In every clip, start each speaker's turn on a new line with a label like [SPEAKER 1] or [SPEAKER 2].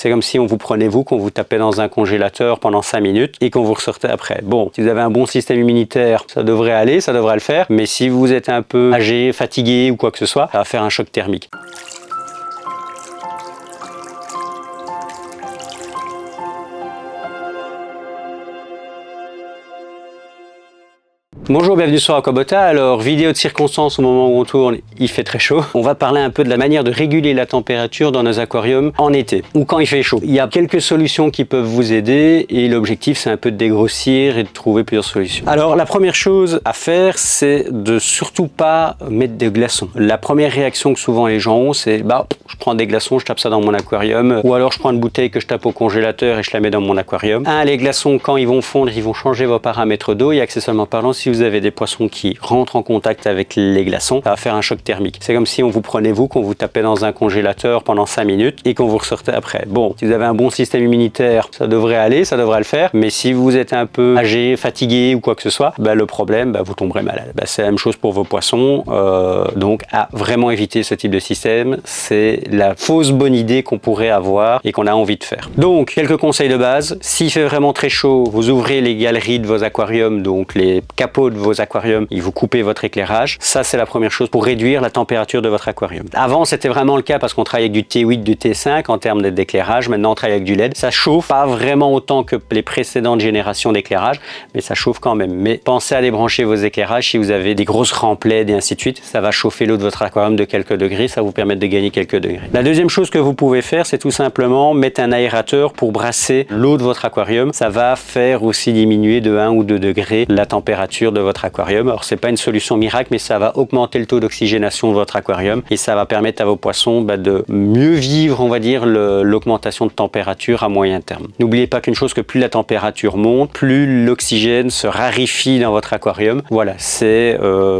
[SPEAKER 1] C'est comme si on vous prenait qu'on vous tapait dans un congélateur pendant 5 minutes et qu'on vous ressortait après. Bon, si vous avez un bon système immunitaire, ça devrait aller, ça devrait le faire. Mais si vous êtes un peu âgé, fatigué ou quoi que ce soit, ça va faire un choc thermique. Bonjour, bienvenue sur Aquabota. Alors, vidéo de circonstance au moment où on tourne, il fait très chaud. On va parler un peu de la manière de réguler la température dans nos aquariums en été ou quand il fait chaud. Il y a quelques solutions qui peuvent vous aider et l'objectif c'est un peu de dégrossir et de trouver plusieurs solutions. Alors, la première chose à faire, c'est de surtout pas mettre des glaçons. La première réaction que souvent les gens ont, c'est je prends des glaçons, je tape ça dans mon aquarium, ou alors je prends une bouteille que je tape au congélateur et je la mets dans mon aquarium. Les glaçons, quand ils vont fondre, ils vont changer vos paramètres d'eau et accessoirement parlant, si vous avez des poissons qui rentrent en contact avec les glaçons, ça va faire un choc thermique. C'est comme si on vous prenait qu'on vous tapait dans un congélateur pendant 5 minutes et qu'on vous ressortait après. Bon, si vous avez un bon système immunitaire, ça devrait aller, ça devrait le faire. Mais si vous êtes un peu âgé, fatigué ou quoi que ce soit, le problème, vous tomberez malade. C'est la même chose pour vos poissons. Donc, à vraiment éviter ce type de système, c'est la fausse bonne idée qu'on pourrait avoir et qu'on a envie de faire. Donc, quelques conseils de base. S'il fait vraiment très chaud, vous ouvrez les galeries de vos aquariums, donc les capots de vos aquariums, et vous coupez votre éclairage. Ça, c'est la première chose pour réduire la température de votre aquarium. Avant, c'était vraiment le cas parce qu'on travaille avec du T8, du T5 en termes d'éclairage. Maintenant, on travaille avec du LED. Ça chauffe pas vraiment autant que les précédentes générations d'éclairage, mais ça chauffe quand même. Mais pensez à débrancher vos éclairages si vous avez des grosses rampes LED et ainsi de suite. Ça va chauffer l'eau de votre aquarium de quelques degrés. Ça va vous permettre de gagner quelques degrés. La deuxième chose que vous pouvez faire, c'est tout simplement mettre un aérateur pour brasser l'eau de votre aquarium. Ça va faire aussi diminuer de 1 ou 2 degrés la température de votre aquarium. Alors c'est pas une solution miracle, mais ça va augmenter le taux d'oxygénation de votre aquarium et ça va permettre à vos poissons de mieux vivre, on va dire, l'augmentation de température à moyen terme. N'oubliez pas qu'une chose, que plus la température monte, plus l'oxygène se raréfie dans votre aquarium. Voilà, c'est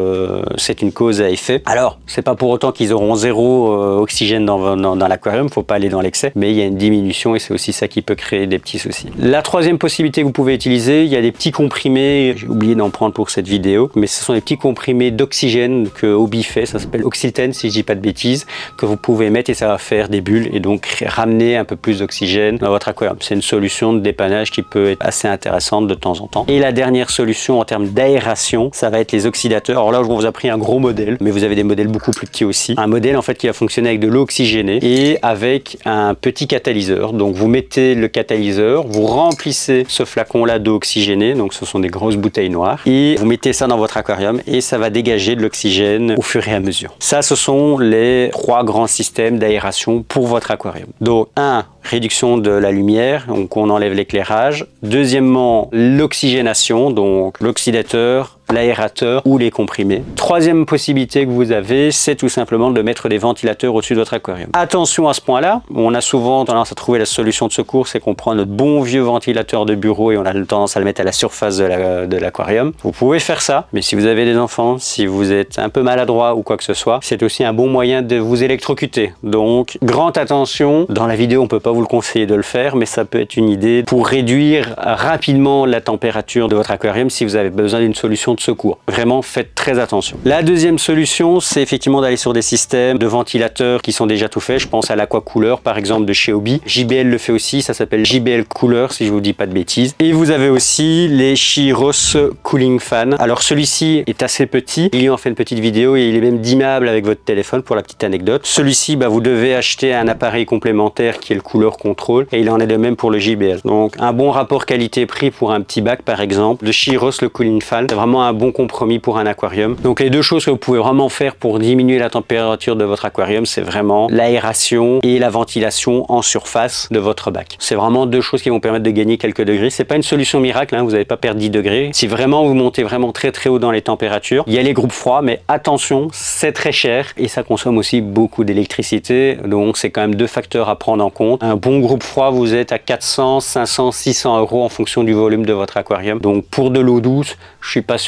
[SPEAKER 1] une cause à effet. Alors, c'est pas pour autant qu'ils auront zéro oxygène dans l'aquarium, faut pas aller dans l'excès, mais il y a une diminution et c'est aussi ça qui peut créer des petits soucis. La troisième possibilité que vous pouvez utiliser, il y a des petits comprimés, j'ai oublié d'en prendre pour cette vidéo, mais ce sont des petits comprimés d'oxygène que Obi fait, ça s'appelle Oxylten si je dis pas de bêtises, que vous pouvez mettre et ça va faire des bulles et donc ramener un peu plus d'oxygène dans votre aquarium. C'est une solution de dépannage qui peut être assez intéressante de temps en temps. Et la dernière solution en termes d'aération, ça va être les oxydateurs. Alors là, on vous a pris un gros modèle, mais vous avez des modèles beaucoup plus petits aussi. Un modèle en fait qui va fonctionner avec de l'eau oxygénée et avec un petit catalyseur. Donc vous mettez le catalyseur, vous remplissez ce flacon là d'eau oxygénée, donc ce sont des grosses bouteilles noires, et vous mettez ça dans votre aquarium et ça va dégager de l'oxygène au fur et à mesure. Ça, ce sont les 3 grands systèmes d'aération pour votre aquarium. Donc, réduction de la lumière, donc on enlève l'éclairage. Deuxièmement, l'oxygénation, donc l'oxydateur, l'aérateur ou les comprimés. Troisième possibilité que vous avez, c'est tout simplement de mettre des ventilateurs au-dessus de votre aquarium. Attention à ce point-là, on a souvent tendance à trouver la solution de secours, c'est qu'on prend notre bon vieux ventilateur de bureau et on a tendance à le mettre à la surface de l'aquarium. Vous pouvez faire ça, mais si vous avez des enfants, si vous êtes un peu maladroit ou quoi que ce soit, c'est aussi un bon moyen de vous électrocuter. Donc, grande attention, dans la vidéo on peut pas vous le conseiller de le faire, mais ça peut être une idée pour réduire rapidement la température de votre aquarium si vous avez besoin d'une solution de secours. Vraiment, faites très attention. La deuxième solution, c'est effectivement d'aller sur des systèmes de ventilateurs qui sont déjà tout faits. Je pense à l'Aquacooler, par exemple, de chez Obi. JBL le fait aussi, ça s'appelle JBL Cooler, si je vous dis pas de bêtises. Et vous avez aussi les Chiros Cooling Fan. Alors, celui-ci est assez petit. Il y en fait une petite vidéo et il est même dimmable avec votre téléphone, pour la petite anecdote. Celui-ci, vous devez acheter un appareil complémentaire qui est le Cooler Control et il en est de même pour le JBL. Donc, un bon rapport qualité-prix pour un petit bac, par exemple, de Chiros, le Cooling Fan. C'est vraiment un bon compromis pour un aquarium. Donc les deux choses que vous pouvez vraiment faire pour diminuer la température de votre aquarium, c'est vraiment l'aération et la ventilation en surface de votre bac. C'est vraiment deux choses qui vont permettre de gagner quelques degrés. C'est pas une solution miracle, vous n'allez pas perdre 10 degrés. Si vraiment vous montez vraiment très haut dans les températures, il y a les groupes froids, mais attention, c'est très cher et ça consomme aussi beaucoup d'électricité. Donc c'est quand même 2 facteurs à prendre en compte. Un bon groupe froid, vous êtes à 400, 500, 600 € en fonction du volume de votre aquarium. Donc pour de l'eau douce, je suis pas sûr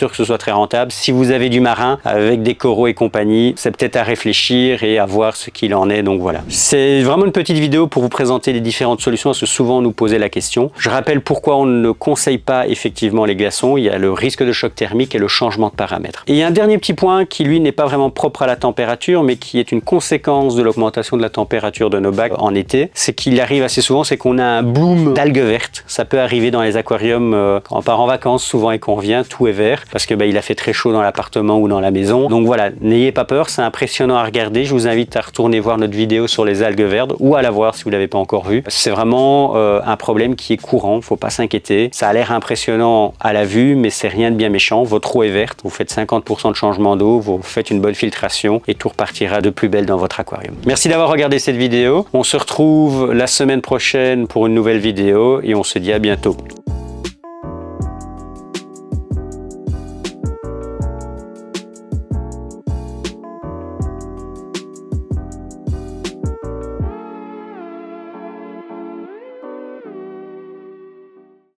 [SPEAKER 1] sûr que ce soit très rentable. Si vous avez du marin avec des coraux et compagnie, c'est peut-être à réfléchir et à voir ce qu'il en est. Donc voilà. C'est vraiment une petite vidéo pour vous présenter les différentes solutions, parce que souvent on nous posait la question. Je rappelle pourquoi on ne conseille pas effectivement les glaçons. Il y a le risque de choc thermique et le changement de paramètres. Et il y a un dernier petit point qui lui n'est pas vraiment propre à la température, mais qui est une conséquence de l'augmentation de la température de nos bacs en été. C'est qu'il arrive assez souvent, c'est qu'on a un boom d'algues vertes. Ça peut arriver dans les aquariums quand on part en vacances souvent et qu'on revient, tout est vert parce que il a fait très chaud dans l'appartement ou dans la maison. Donc voilà, n'ayez pas peur, c'est impressionnant à regarder. Je vous invite à retourner voir notre vidéo sur les algues vertes ou à la voir si vous l'avez pas encore vue. C'est vraiment un problème qui est courant, faut pas s'inquiéter. Ça a l'air impressionnant à la vue, mais c'est rien de bien méchant. Votre eau est verte, vous faites 50% de changement d'eau, vous faites une bonne filtration et tout repartira de plus belle dans votre aquarium. Merci d'avoir regardé cette vidéo. On se retrouve la semaine prochaine pour une nouvelle vidéo et on se dit à bientôt.